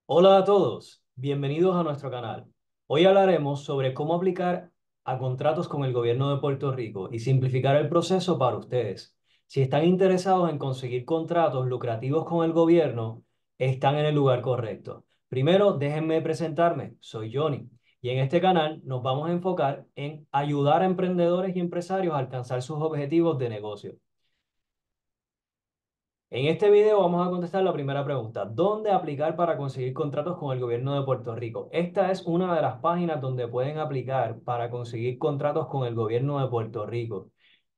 Hola a todos, bienvenidos a nuestro canal. Hoy hablaremos sobre cómo aplicar a contratos con el gobierno de Puerto Rico y simplificar el proceso para ustedes. Si están interesados en conseguir contratos lucrativos con el gobierno, están en el lugar correcto. Primero, déjenme presentarme. Soy Johnny y en este canal nos vamos a enfocar en ayudar a emprendedores y empresarios a alcanzar sus objetivos de negocio. En este video vamos a contestar la primera pregunta. ¿Dónde aplicar para conseguir contratos con el gobierno de Puerto Rico? Esta es una de las páginas donde pueden aplicar para conseguir contratos con el gobierno de Puerto Rico.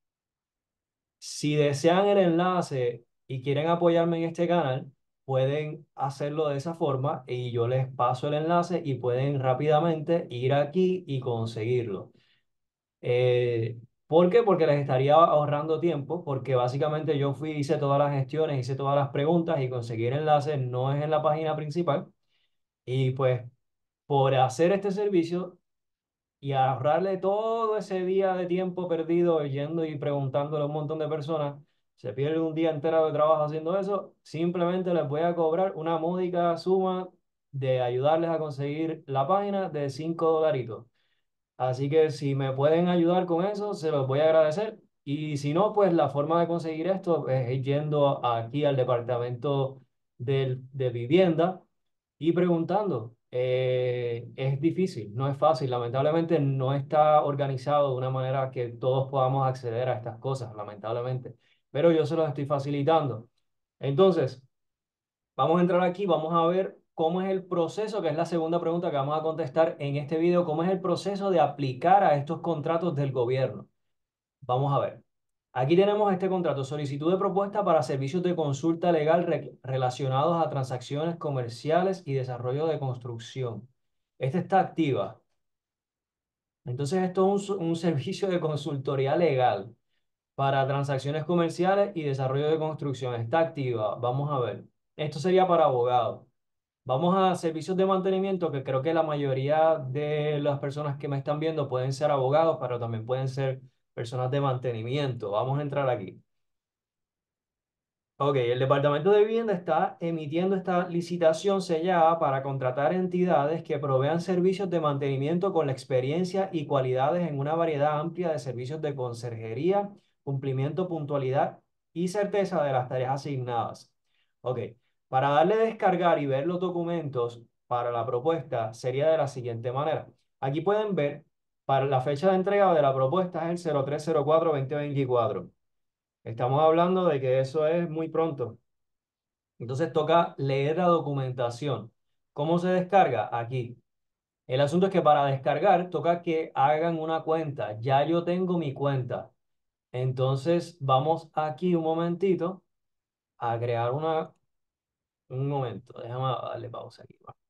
Si desean el enlace y quieren apoyarme en este canal, pueden hacerlo de esa forma y yo les paso el enlace y pueden rápidamente ir aquí y conseguirlo. ¿Por qué? Porque les estaría ahorrando tiempo, porque básicamente yo fui, hice todas las gestiones, hice todas las preguntas y conseguir enlaces no es en la página principal. Y pues por hacer este servicio y ahorrarle todo ese día de tiempo perdido yendo y preguntándole a un montón de personas, se pierde un día entero de trabajo haciendo eso, simplemente les voy a cobrar una módica suma de ayudarles a conseguir la página de $5. Así que si me pueden ayudar con eso, se los voy a agradecer. Y si no, pues la forma de conseguir esto es yendo aquí al departamento de vivienda y preguntando. Es difícil, no es fácil. Lamentablemente no está organizado de una manera que todos podamos acceder a estas cosas, lamentablemente. Pero yo se los estoy facilitando. Entonces, vamos a entrar aquí, vamos a ver cómo es el proceso, que es la segunda pregunta que vamos a contestar en este video, cómo es el proceso de aplicar a estos contratos del gobierno. Vamos a ver. Aquí tenemos este contrato, solicitud de propuesta para servicios de consulta legal relacionados a transacciones comerciales y desarrollo de construcción. Esta está activa. Entonces, esto es un servicio de consultoría legal para transacciones comerciales y desarrollo de construcción. Está activa. Vamos a ver. Esto sería para abogados. Vamos a servicios de mantenimiento, que creo que la mayoría de las personas que me están viendo pueden ser abogados, pero también pueden ser personas de mantenimiento. Vamos a entrar aquí. Ok, el Departamento de Vivienda está emitiendo esta licitación sellada para contratar entidades que provean servicios de mantenimiento con la experiencia y cualidades en una variedad amplia de servicios de conserjería, cumplimiento, puntualidad y certeza de las tareas asignadas. Ok, para darle descargar y ver los documentos para la propuesta sería de la siguiente manera. Aquí pueden ver, para la fecha de entrega de la propuesta es el 03/04/2024. Estamos hablando de que eso es muy pronto. Entonces toca leer la documentación. ¿Cómo se descarga? Aquí. El asunto es que para descargar toca que hagan una cuenta. Ya yo tengo mi cuenta. Entonces vamos aquí un momentito a crear una... Un momento, déjame darle pausa aquí. Va.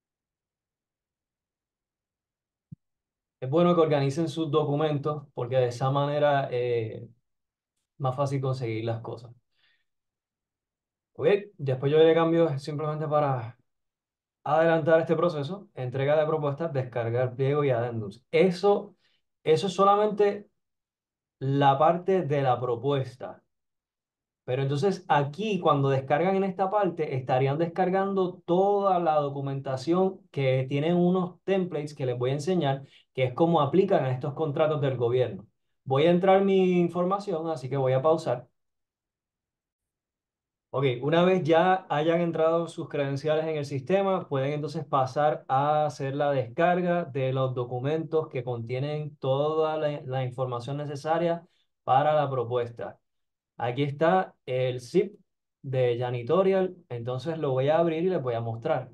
Es bueno que organicen sus documentos porque de esa manera es más fácil conseguir las cosas. Ok, después yo le cambio simplemente para adelantar este proceso, entrega de propuestas, descargar pliego y adendums. Eso es solamente la parte de la propuesta. Pero entonces aquí, cuando descargan en esta parte, estarían descargando toda la documentación que tienen unos templates que les voy a enseñar, que es cómo aplican a estos contratos del gobierno. Voy a entrar mi información, así que voy a pausar. Ok, una vez ya hayan entrado sus credenciales en el sistema, pueden entonces pasar a hacer la descarga de los documentos que contienen toda la información necesaria para la propuesta. Aquí está el zip de Janitorial, entonces lo voy a abrir y les voy a mostrar.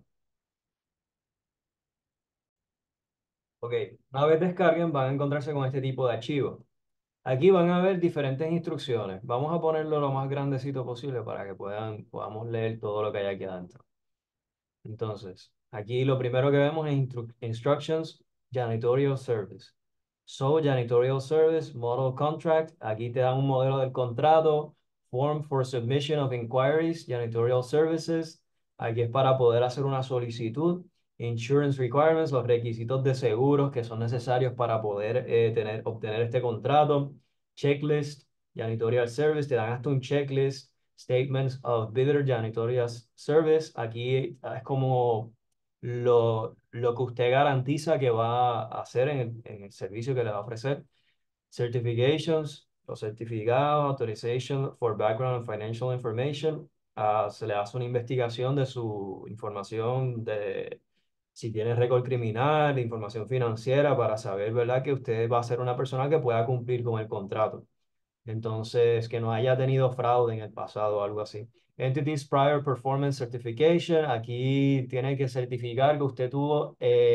Ok, una vez descarguen van a encontrarse con este tipo de archivo. Aquí van a ver diferentes instrucciones. Vamos a ponerlo lo más grandecito posible para que podamos leer todo lo que hay aquí adentro. Entonces, aquí lo primero que vemos es Instructions Janitorial Service. So, Janitorial Service, Model Contract. Aquí te dan un modelo del contrato. Form for Submission of Inquiries, Janitorial Services. Aquí es para poder hacer una solicitud. Insurance Requirements, los requisitos de seguros que son necesarios para poder obtener este contrato. Checklist, Janitorial Service, te dan hasta un checklist. Statements of Bidder Janitorial Service. Aquí es como lo que usted garantiza que va a hacer en el servicio que le va a ofrecer. Certifications, los certificados, authorization for background and financial information. Se le hace una investigación de su información, de si tiene récord criminal, información financiera, para saber, ¿verdad?, que usted va a ser una persona que pueda cumplir con el contrato. Entonces, que no haya tenido fraude en el pasado o algo así. Entities Prior Performance Certification. Aquí tiene que certificar que usted tuvo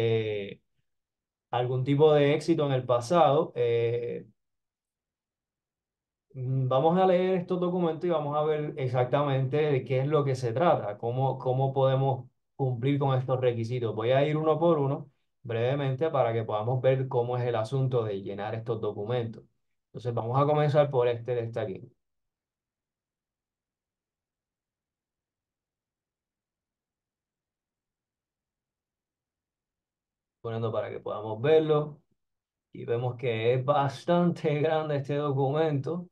algún tipo de éxito en el pasado. Vamos a leer estos documentos y vamos a ver exactamente de qué es lo que se trata, cómo podemos cumplir con estos requisitos. Voy a ir uno por uno brevemente para que podamos ver cómo es el asunto de llenar estos documentos. Entonces, vamos a comenzar por este de este aquí. Poniendo para que podamos verlo. Y vemos que es bastante grande este documento.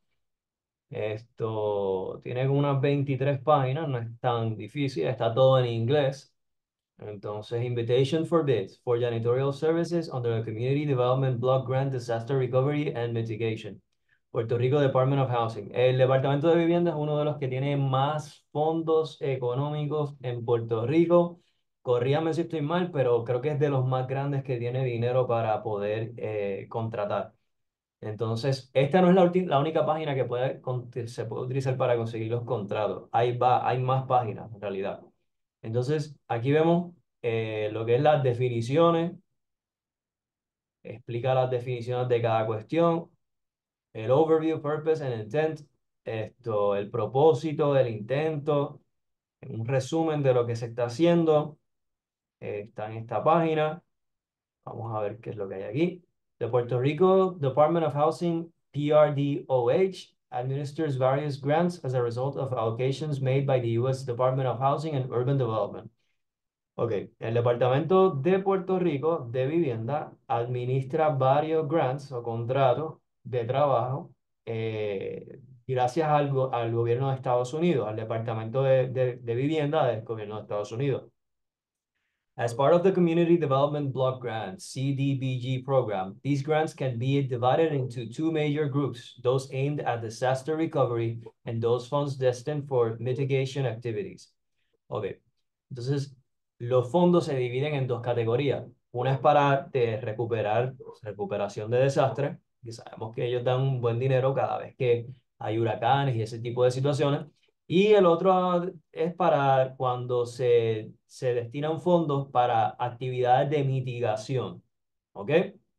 Esto tiene como unas 23 páginas, no es tan difícil, está todo en inglés. Entonces, invitation for bids for janitorial services under the Community Development Block Grant Disaster Recovery and Mitigation. Puerto Rico Department of Housing. El Departamento de Vivienda es uno de los que tiene más fondos económicos en Puerto Rico. Corríame si estoy mal, pero creo que es de los más grandes que tiene dinero para poder contratar. Entonces, esta no es la única página que se puede utilizar para conseguir los contratos. Hay más páginas en realidad. Entonces, aquí vemos lo que es las definiciones, explica las definiciones de cada cuestión, el overview, purpose and intent, el propósito, el intento, un resumen de lo que se está haciendo, está en esta página. Vamos a ver qué es lo que hay aquí. The Puerto Rico Department of Housing, PRDOH, administers various grants as a result of allocations made by the U.S. Department of Housing and Urban Development. Ok, el Departamento de Puerto Rico de Vivienda administra varios grants o contratos de trabajo gracias al gobierno de Estados Unidos, al Departamento de Vivienda del gobierno de Estados Unidos. As part of the Community Development Block Grant, CDBG program, these grants can be divided into two major groups, those aimed at disaster recovery and those funds destined for mitigation activities. Ok, entonces los fondos se dividen en dos categorías. Una es para recuperación de desastres, y sabemos que ellos dan un buen dinero cada vez que hay huracanes y ese tipo de situaciones. Y el otro es para cuando se destinan fondos para actividades de mitigación. ¿Ok?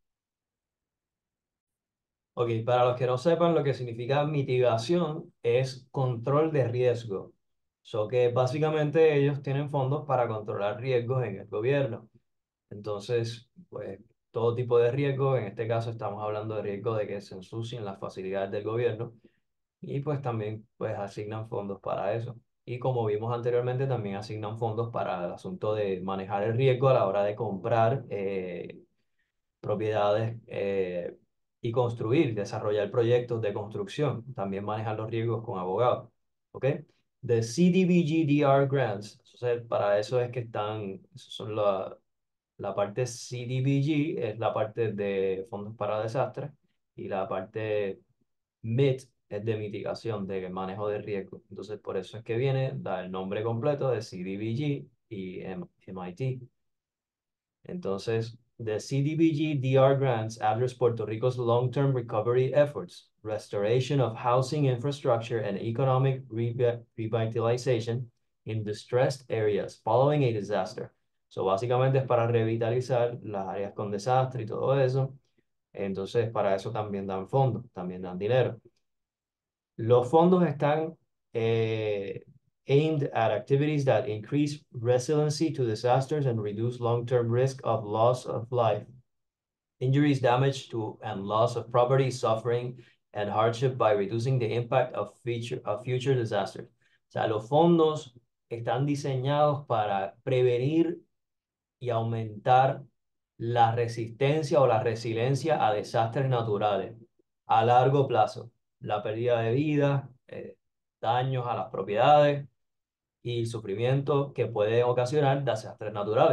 Ok, para los que no sepan lo que significa mitigación es control de riesgo. Que básicamente ellos tienen fondos para controlar riesgos en el gobierno. Entonces, pues todo tipo de riesgo, en este caso estamos hablando de riesgo de que se ensucien las facilidades del gobierno y pues también pues asignan fondos para eso. Y como vimos anteriormente, también asignan fondos para el asunto de manejar el riesgo a la hora de comprar propiedades y construir, desarrollar proyectos de construcción, también manejar los riesgos con abogados. ¿Ok? The CDBG-DR grants, entonces, para eso es que esos son la parte CDBG, es la parte de fondos para desastres, y la parte MIT es de mitigación, de manejo de riesgo. Entonces, por eso es que da el nombre completo de CDBG y MIT. Entonces, the CDBG-DR grants address Puerto Rico's long-term recovery efforts, restoration of housing infrastructure and economic revitalization in distressed areas following a disaster. Básicamente es para revitalizar las áreas con desastre y todo eso. Entonces, para eso también dan fondos, también dan dinero. Los fondos están aimed at activities that increase resiliency to disasters and reduce long-term risk of loss of life, injuries, damage to and loss of property, suffering, and hardship by reducing the impact of future disasters. O sea, los fondos están diseñados para prevenir y aumentar la resistencia o la resiliencia a desastres naturales a largo plazo, la pérdida de vida, daños a las propiedades y sufrimiento que pueden ocasionar desastres naturales.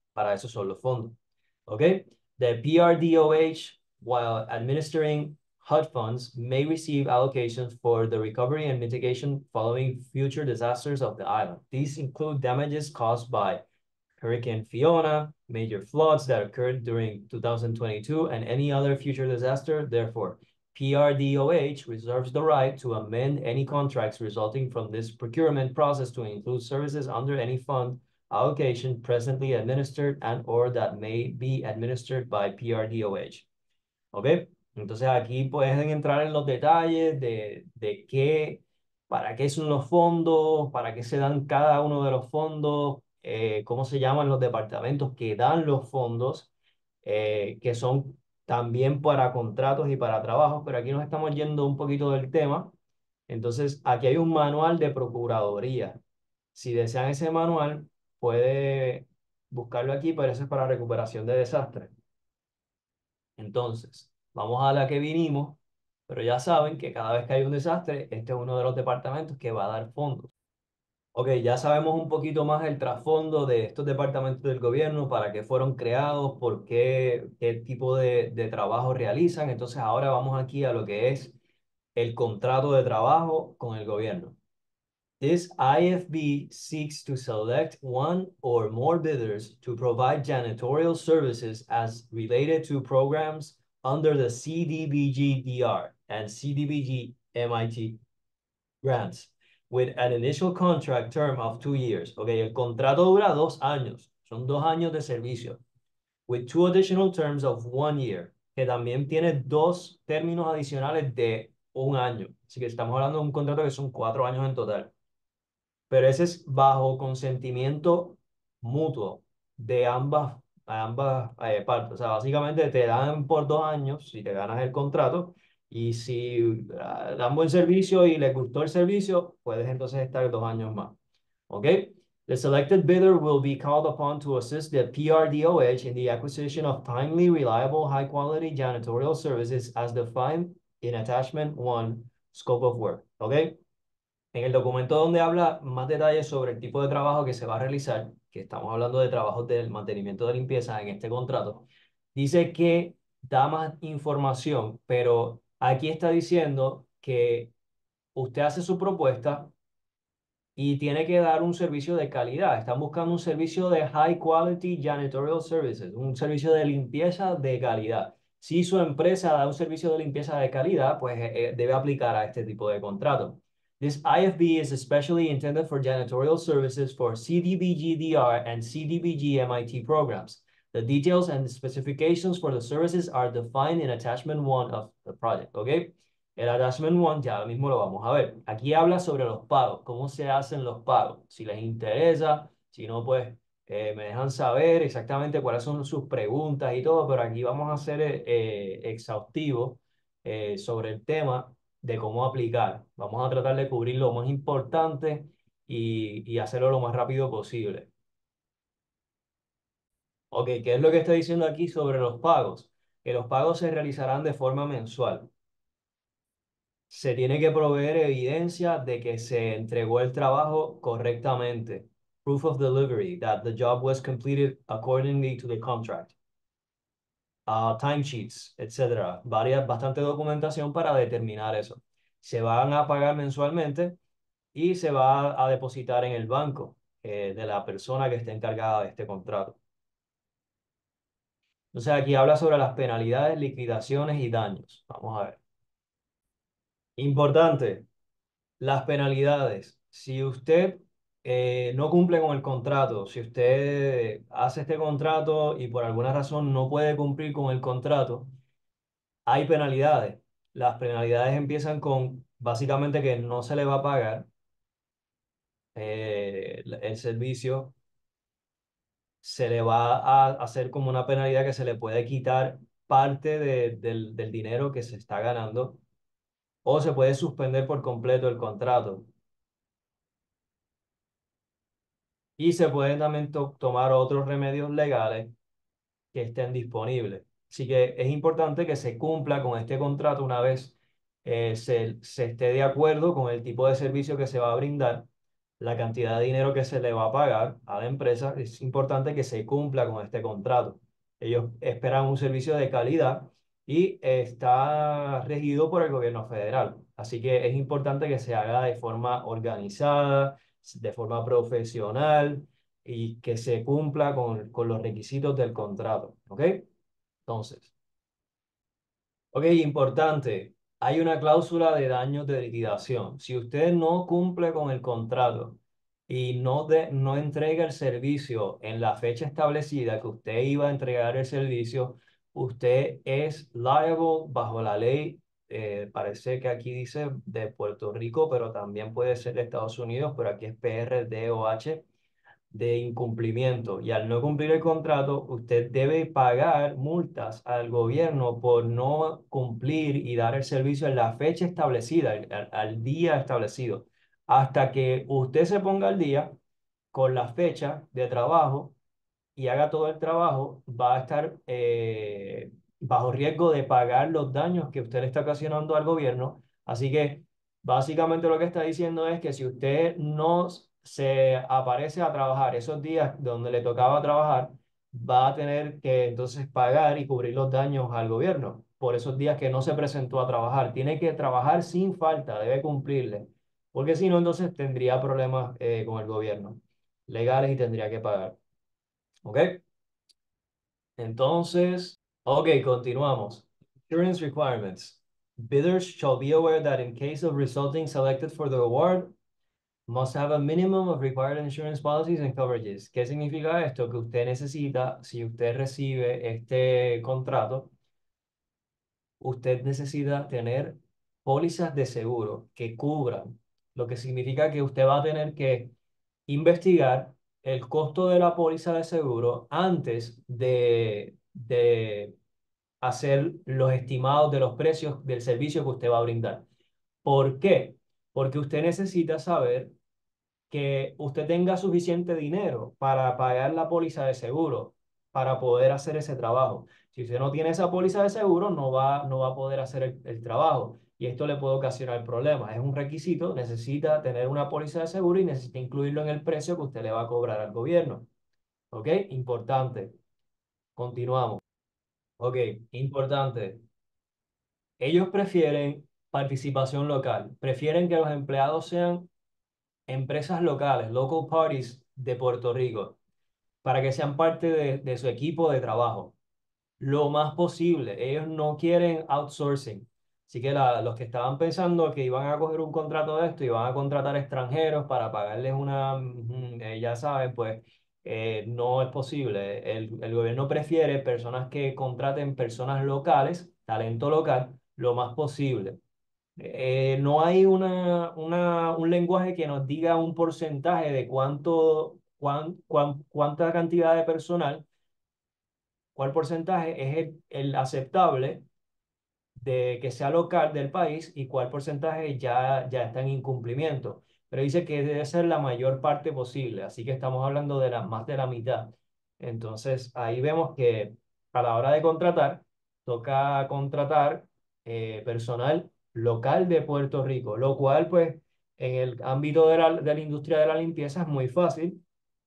Para eso son los fondos. ¿Ok? The PRDOH, while administering HUD funds, may receive allocations for the recovery and mitigation following future disasters of the island. These include damages caused by Hurricane Fiona, major floods that occurred during 2022, and any other future disaster. Therefore, PRDOH reserves the right to amend any contracts resulting from this procurement process to include services under any fund allocation presently administered and or that may be administered by PRDOH. ¿Ok? Entonces aquí pueden entrar en los detalles de qué, para qué son los fondos, para qué se dan cada uno de los fondos, cómo se llaman los departamentos que dan los fondos, que son también para contratos y para trabajos, pero aquí nos estamos yendo un poquito del tema. Entonces, aquí hay un manual de procuraduría. Si desean ese manual, puede buscarlo aquí, pero eso es para recuperación de desastres. Entonces, vamos a la que vinimos, pero ya saben que cada vez que hay un desastre, este es uno de los departamentos que va a dar fondos. Ok, ya sabemos un poquito más el trasfondo de estos departamentos del gobierno, para qué fueron creados, por qué, qué tipo de trabajo realizan. Entonces, ahora vamos aquí a lo que es el contrato de trabajo con el gobierno. This IFB seeks to select one or more bidders to provide janitorial services as related to programs under the CDBG-DR and CDBG-MIT grants, with an initial contract term of 2 years. Ok, el contrato dura 2 años, son 2 años de servicio, with two additional terms of 1 year, que también tiene dos términos adicionales de 1 año. Así que estamos hablando de un contrato que son 4 años en total, pero ese es bajo consentimiento mutuo de ambas partes. O sea, básicamente te dan por 2 años si te ganas el contrato, y si dan buen servicio y les gustó el servicio, puedes entonces estar 2 años más. ¿Ok? The selected bidder will be called upon to assist the PRDOH in the acquisition of timely, reliable, high-quality janitorial services as defined in Attachment 1, Scope of Work. ¿Ok? En el documento donde habla más detalles sobre el tipo de trabajo que se va a realizar, que estamos hablando de trabajos del mantenimiento de limpieza en este contrato, dice que da más información, pero aquí está diciendo que usted hace su propuesta y tiene que dar un servicio de calidad. Están buscando un servicio de high quality janitorial services, un servicio de limpieza de calidad. Si su empresa da un servicio de limpieza de calidad, pues debe aplicar a este tipo de contrato. This IFB is especially intended for janitorial services for CDBG-DR and CDBG-MIT programs. The details and specifications for the services are defined in Attachment 1 of the project, ¿ok? El Attachment 1 ya mismo lo vamos a ver. Aquí habla sobre los pagos, cómo se hacen los pagos. Si les interesa, si no, pues me dejan saber exactamente cuáles son sus preguntas y todo, pero aquí vamos a ser exhaustivos sobre el tema de cómo aplicar. Vamos a tratar de cubrir lo más importante y hacerlo lo más rápido posible. Ok, ¿qué es lo que está diciendo aquí sobre los pagos? Que los pagos se realizarán de forma mensual. Se tiene que proveer evidencia de que se entregó el trabajo correctamente. Proof of delivery, that the job was completed accordingly to the contract. Timesheets, etcétera. Bastante documentación para determinar eso. Se van a pagar mensualmente y se va a depositar en el banco de la persona que esté encargada de este contrato. Entonces aquí habla sobre las penalidades, liquidaciones y daños. Vamos a ver. Importante. Las penalidades. Si usted no cumple con el contrato, si usted hace este contrato y por alguna razón no puede cumplir con el contrato, hay penalidades. Las penalidades empiezan con básicamente que no se le va a pagar el servicio, se le va a hacer como una penalidad que se le puede quitar parte del dinero que se está ganando, o se puede suspender por completo el contrato. Y se pueden también tomar otros remedios legales que estén disponibles. Así que es importante que se cumpla con este contrato una vez se esté de acuerdo con el tipo de servicio que se va a brindar, la cantidad de dinero que se le va a pagar a la empresa, es importante que se cumpla con este contrato. Ellos esperan un servicio de calidad y está regido por el gobierno federal. Así que es importante que se haga de forma organizada, de forma profesional y que se cumpla con los requisitos del contrato. ¿Ok? Entonces, ok, importante. Hay una cláusula de daños de liquidación. Si usted no cumple con el contrato y no entrega el servicio en la fecha establecida que usted iba a entregar el servicio, usted es liable bajo la ley, parece que aquí dice de Puerto Rico, pero también puede ser de Estados Unidos, pero aquí es PRDOH de incumplimiento y al no cumplir el contrato, usted debe pagar multas al gobierno por no cumplir y dar el servicio en la fecha establecida, al día establecido. Hasta que usted se ponga al día con la fecha de trabajo y haga todo el trabajo, va a estar bajo riesgo de pagar los daños que usted le está ocasionando al gobierno. Así que básicamente lo que está diciendo es que si usted no se aparece a trabajar esos días donde le tocaba trabajar, va a tener que entonces pagar y cubrir los daños al gobierno por esos días que no se presentó a trabajar. Tiene que trabajar sin falta, debe cumplirle, porque si no, entonces tendría problemas con el gobierno legales y tendría que pagar. ¿Ok? Entonces, ok, continuamos. Insurance requirements. Bidders shall be aware that in case of resulting selected for the award, must have a minimum of required insurance policies and coverages. ¿Qué significa esto? Que usted necesita, si usted recibe este contrato, usted necesita tener pólizas de seguro que cubran, lo que significa que usted va a tener que investigar el costo de la póliza de seguro antes de hacer los estimados de los precios del servicio que usted va a brindar. ¿Por qué? Porque usted necesita saber que usted tenga suficiente dinero para pagar la póliza de seguro para poder hacer ese trabajo. Si usted no tiene esa póliza de seguro, no va a poder hacer el trabajo y esto le puede ocasionar problemas. Es un requisito, necesita tener una póliza de seguro y necesita incluirlo en el precio que usted le va a cobrar al gobierno. ¿Ok? Importante. Continuamos. Ok, importante. Ellos prefieren participación local, prefieren que los empleados sean empresas locales, local parties de Puerto Rico, para que sean parte de su equipo de trabajo. Lo más posible. Ellos no quieren outsourcing. Así que los que estaban pensando que iban a coger un contrato de esto y van a contratar extranjeros para pagarles ya saben, pues no es posible. El gobierno prefiere personas que contraten personas locales, talento local, lo más posible. No hay un lenguaje que nos diga un porcentaje de cuánta cantidad de personal, cuál porcentaje es el aceptable de que sea local del país y cuál porcentaje ya está en incumplimiento. Pero dice que debe ser la mayor parte posible, así que estamos hablando de más de la mitad. Entonces, ahí vemos que a la hora de contratar, toca contratar personal local de Puerto Rico, lo cual, pues, en el ámbito de la industria de la limpieza es muy fácil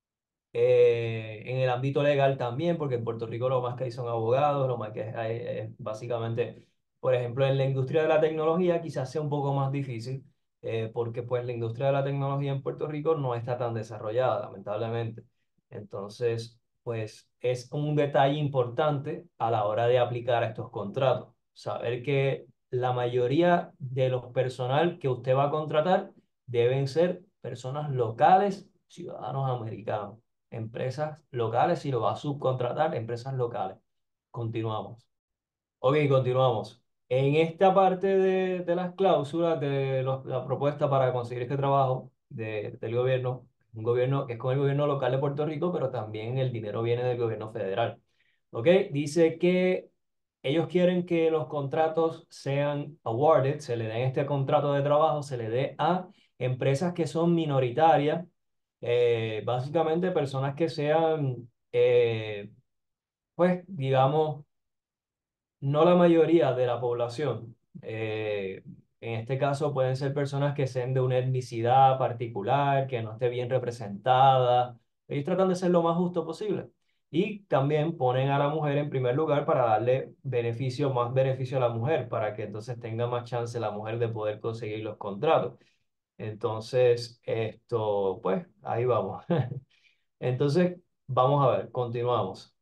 en el ámbito legal también, porque en Puerto Rico lo más que hay son abogados, lo más que hay es básicamente, por ejemplo, en la industria de la tecnología quizás sea un poco más difícil, porque pues la industria de la tecnología en Puerto Rico no está tan desarrollada, lamentablemente. Entonces, pues es un detalle importante a la hora de aplicar estos contratos, saber que la mayoría de los personal que usted va a contratar deben ser personas locales, ciudadanos americanos, empresas locales, si lo va a subcontratar, empresas locales. Continuamos. Ok, continuamos. En esta parte de las cláusulas de la propuesta para conseguir este trabajo del gobierno, un gobierno que es con el gobierno local de Puerto Rico, pero también el dinero viene del gobierno federal. Ok, dice que ellos quieren que los contratos sean awarded, se le den este contrato de trabajo, se le dé a empresas que son minoritarias, básicamente personas que sean, pues, digamos, no la mayoría de la población. En este caso pueden ser personas que sean de una etnicidad particular, que no esté bien representada. Ellos tratan de ser lo más justo posible. Y también ponen a la mujer en primer lugar para darle beneficio, más beneficio a la mujer, para que entonces tenga más chance la mujer de poder conseguir los contratos. Entonces, esto, pues, ahí vamos. Entonces, vamos a ver, continuamos.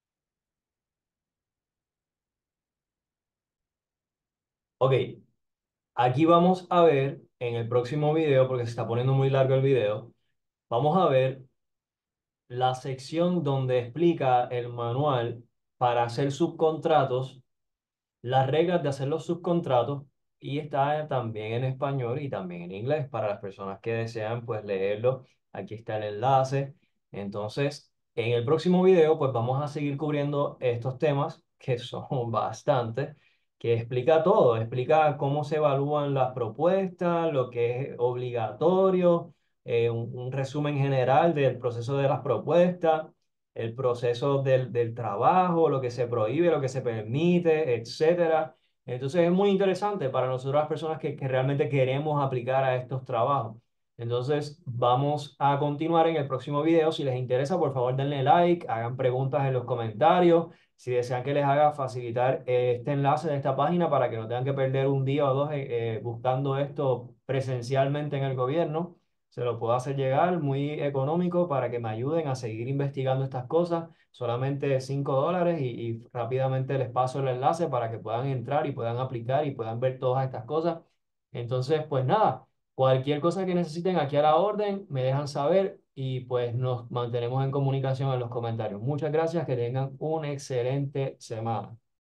Ok, aquí vamos a ver en el próximo video, porque se está poniendo muy largo el video, vamos a ver la sección donde explica el manual para hacer subcontratos, las reglas de hacer los subcontratos, y está también en español y también en inglés para las personas que desean pues leerlo. Aquí está el enlace. Entonces, en el próximo video pues vamos a seguir cubriendo estos temas que son bastantes, que explica todo, explica cómo se evalúan las propuestas, lo que es obligatorio, un resumen general del proceso de las propuestas, el proceso del trabajo, lo que se prohíbe, lo que se permite, etcétera. Entonces es muy interesante para nosotros las personas que realmente queremos aplicar a estos trabajos. Entonces vamos a continuar en el próximo video. Si les interesa, por favor denle like, hagan preguntas en los comentarios. Si desean que les haga facilitar este enlace de esta página para que no tengan que perder un día o dos buscando esto presencialmente en el gobierno, se lo puedo hacer llegar muy económico para que me ayuden a seguir investigando estas cosas. Solamente $5 y rápidamente les paso el enlace para que puedan entrar y puedan aplicar y puedan ver todas estas cosas. Entonces, pues nada, cualquier cosa que necesiten aquí a la orden, me dejan saber y pues nos mantenemos en comunicación en los comentarios. Muchas gracias, que tengan una excelente semana.